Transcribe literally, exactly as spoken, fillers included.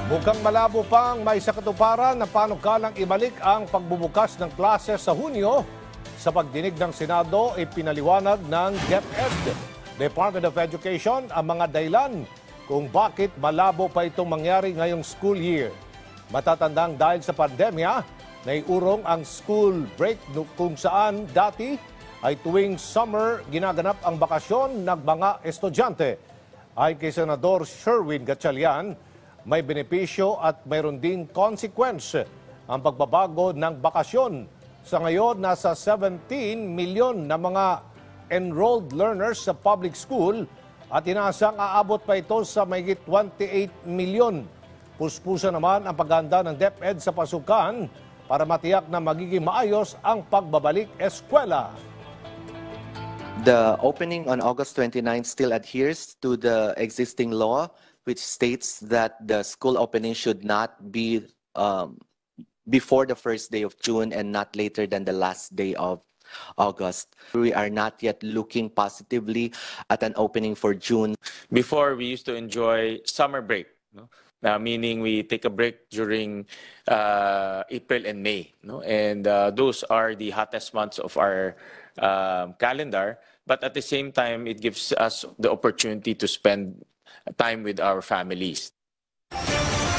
Mukhang malabo pang may sakatuparan na panukalang ibalik ang pagbubukas ng klase sa Hunyo. Sa pagdinig ng Senado, ipinaliwanag ng DepEd, Department of Education, ang mga dahilan kung bakit malabo pa itong mangyari ngayong school year. Matatandang dahil sa pandemya, naiurong ang school break kung saan dati ay tuwing summer ginaganap ang bakasyon ng mga estudyante. Ay kay Senador Sherwin Gatchalian, may benepisyo at mayroon ding consequence ang pagbabago ng bakasyon. Sa ngayon, nasa seventeen milyon na mga enrolled learners sa public school at inaasang aabot pa ito sa mahigit twenty-eight milyon. Puspusa naman ang paghahanda ng DepEd sa pasukan para matiyak na magiging maayos ang pagbabalik eskwela. The opening on August twenty-ninth still adheres to the existing law, which states that the school opening should not be um, before the first day of June and not later than the last day of August. We are not yet looking positively at an opening for June. Before, we used to enjoy summer break, no? Uh, meaning we take a break during uh, April and May, no? And uh, those are the hottest months of our um, calendar. But at the same time, it gives us the opportunity to spend time with our families.